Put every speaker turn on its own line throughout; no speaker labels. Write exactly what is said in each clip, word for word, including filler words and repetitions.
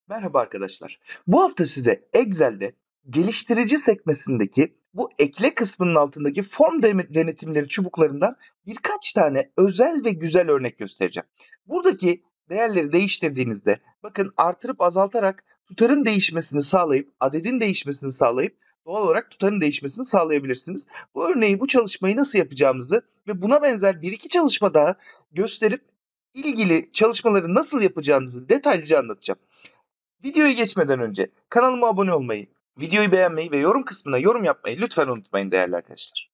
Merhaba arkadaşlar. Bu hafta size Excel'de geliştirici sekmesindeki bu ekle kısmının altındaki form de- denetimleri çubuklarından birkaç tane özel ve güzel örnek göstereceğim. Buradaki değerleri değiştirdiğinizde bakın artırıp azaltarak tutarın değişmesini sağlayıp adedin değişmesini sağlayıp doğal olarak tutarın değişmesini sağlayabilirsiniz. Bu örneği bu çalışmayı nasıl yapacağımızı ve buna benzer bir iki çalışma daha gösterip ilgili çalışmaları nasıl yapacağınızı detaylıca anlatacağım. Videoya geçmeden önce kanalıma abone olmayı, videoyu beğenmeyi ve yorum kısmına yorum yapmayı lütfen unutmayın değerli arkadaşlar.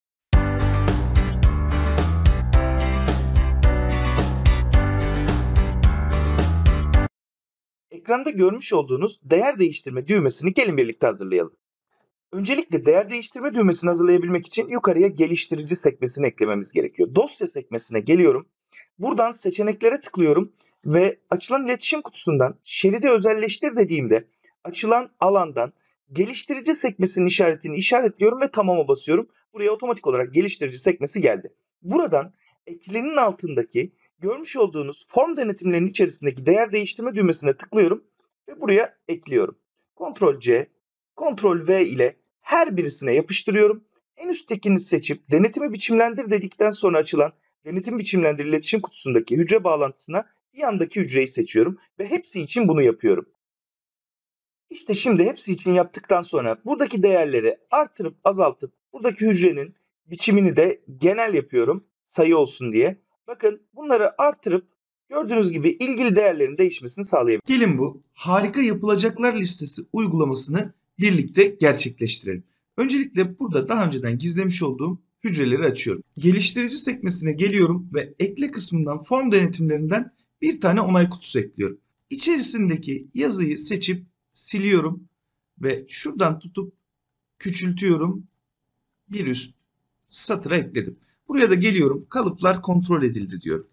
Ekranda görmüş olduğunuz değer değiştirme düğmesini gelin birlikte hazırlayalım. Öncelikle değer değiştirme düğmesini hazırlayabilmek için yukarıya geliştirici sekmesini eklememiz gerekiyor. Dosya sekmesine geliyorum. Buradan seçeneklere tıklıyorum ve açılan iletişim kutusundan şeridi özelleştir dediğimde açılan alandan geliştirici sekmesinin işaretini işaretliyorum ve tamama basıyorum. Buraya otomatik olarak geliştirici sekmesi geldi. Buradan eklenin altındaki görmüş olduğunuz form denetimlerinin içerisindeki değer değiştirme düğmesine tıklıyorum ve buraya ekliyorum. kontrol C, kontrol V ile her birisine yapıştırıyorum. En üsttekini seçip denetimi biçimlendir dedikten sonra açılan denetim biçimlendir iletişim kutusundaki hücre bağlantısına bir yandaki hücreyi seçiyorum ve hepsi için bunu yapıyorum. İşte şimdi hepsi için yaptıktan sonra buradaki değerleri artırıp azaltıp buradaki hücrenin biçimini de genel yapıyorum sayı olsun diye. Bakın bunları artırıp gördüğünüz gibi ilgili değerlerin değişmesini sağlayabilirim.
Gelin bu harika yapılacaklar listesi uygulamasını birlikte gerçekleştirelim. Öncelikle burada daha önceden gizlemiş olduğum hücreleri açıyorum. Geliştirici sekmesine geliyorum ve ekle kısmından form denetimlerinden bir tane onay kutusu ekliyorum. İçerisindeki yazıyı seçip siliyorum ve şuradan tutup küçültüyorum. Bir üst satıra ekledim. Buraya da geliyorum. Kalıplar kontrol edildi diyorum.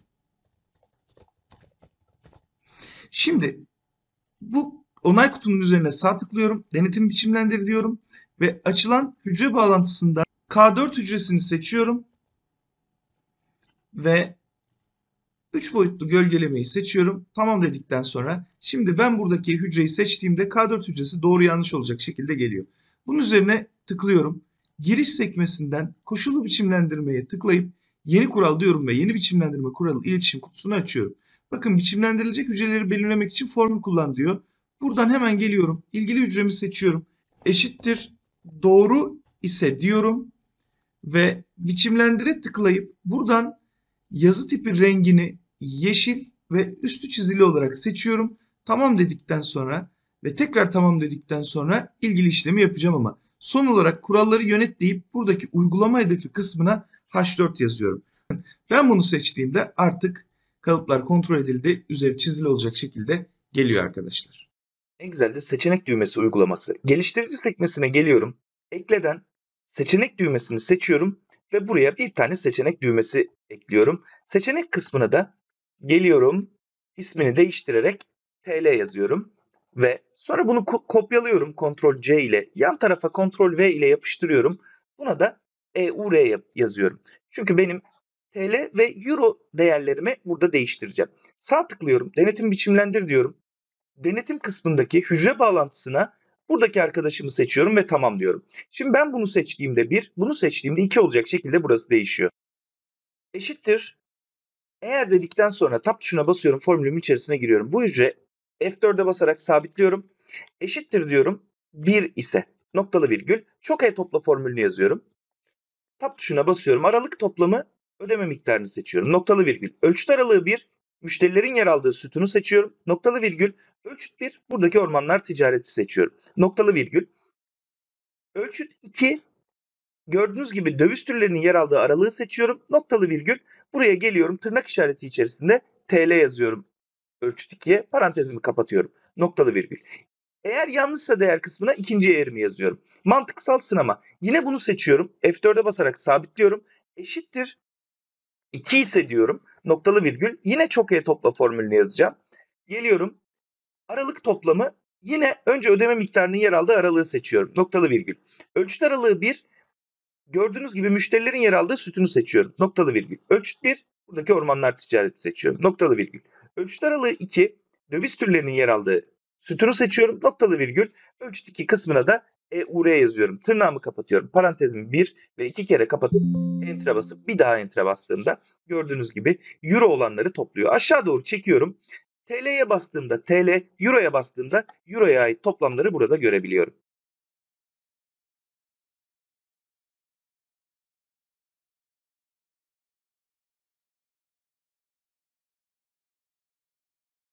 Şimdi bu onay kutunun üzerine sağ tıklıyorum. Denetim biçimlendir diyorum. Ve açılan hücre bağlantısında K dört hücresini seçiyorum. Ve üç boyutlu gölgelemeyi seçiyorum. Tamam dedikten sonra şimdi ben buradaki hücreyi seçtiğimde K dört hücresi doğru yanlış olacak şekilde geliyor. Bunun üzerine tıklıyorum. Giriş sekmesinden koşullu biçimlendirmeye tıklayıp yeni kural diyorum ve yeni biçimlendirme kuralı iletişim kutusunu açıyorum. Bakın biçimlendirilecek hücreleri belirlemek için formül kullan diyor. Buradan hemen geliyorum. İlgili hücremi seçiyorum. Eşittir doğru ise diyorum ve biçimlendire tıklayıp buradan yazı tipi rengini yeşil ve üstü çizili olarak seçiyorum. Tamam dedikten sonra ve tekrar tamam dedikten sonra ilgili işlemi yapacağım ama son olarak kuralları yönet deyip buradaki uygulama hedefi kısmına H dört yazıyorum. Ben bunu seçtiğimde artık kalıplar kontrol edildi, üzeri çizili olacak şekilde geliyor arkadaşlar.
Excel'de seçenek düğmesi uygulaması. Geliştirici sekmesine geliyorum. Ekleden seçenek düğmesini seçiyorum ve buraya bir tane seçenek düğmesi ekliyorum. Seçenek kısmına da geliyorum. İsmini değiştirerek T L yazıyorum ve sonra bunu ko- kopyalıyorum kontrol C ile. Yan tarafa kontrol V ile yapıştırıyorum. Buna da E U R yazıyorum. Çünkü benim T L ve Euro değerlerimi burada değiştireceğim. Sağ tıklıyorum. Denetim biçimlendir diyorum. Denetim kısmındaki hücre bağlantısına buradaki arkadaşımı seçiyorum ve tamam diyorum. Şimdi ben bunu seçtiğimde bir, bunu seçtiğimde iki olacak şekilde burası değişiyor. Eşittir. Eğer dedikten sonra tab tuşuna basıyorum, formülümün içerisine giriyorum. Bu hücre F dörde basarak sabitliyorum. Eşittir diyorum. bir ise noktalı virgül çok E topla formülünü yazıyorum. Tab tuşuna basıyorum. Aralık toplamı ödeme miktarını seçiyorum. Noktalı virgül. Ölçüt aralığı bir. Müşterilerin yer aldığı sütunu seçiyorum. Noktalı virgül. Ölçüt bir. Buradaki ormanlar ticareti seçiyorum. Noktalı virgül. Ölçüt iki. Gördüğünüz gibi döviz türlerinin yer aldığı aralığı seçiyorum. Noktalı virgül. Buraya geliyorum. Tırnak işareti içerisinde T L yazıyorum. Ölçüt ikiye. Parantezimi kapatıyorum. Noktalı virgül. Eğer yanlışsa değer kısmına ikinci eğrimi yazıyorum. Mantıksal sınama. Yine bunu seçiyorum. F dörde basarak sabitliyorum. Eşittir iki ise diyorum. Noktalı virgül. Yine çok E topla formülünü yazacağım. Geliyorum. Aralık toplamı yine önce ödeme miktarının yer aldığı aralığı seçiyorum. Noktalı virgül. Ölçüt aralığı bir. Gördüğünüz gibi müşterilerin yer aldığı sütunu seçiyorum. Noktalı virgül. Ölçüt bir. Buradaki ormanlar ticareti seçiyorum. Noktalı virgül. Ölçüt aralığı iki. Döviz türlerinin yer aldığı Sütunu seçiyorum. Noktalı virgül. Ölçüt iki kısmına da E U R yazıyorum. Tırnağımı kapatıyorum. Parantezimi bir ve iki kere kapatıp enter'a basıp bir daha enter'a bastığımda gördüğünüz gibi euro olanları topluyor. Aşağı doğru çekiyorum. T L'ye bastığımda T L, euroya bastığımda euroya ait toplamları burada görebiliyorum.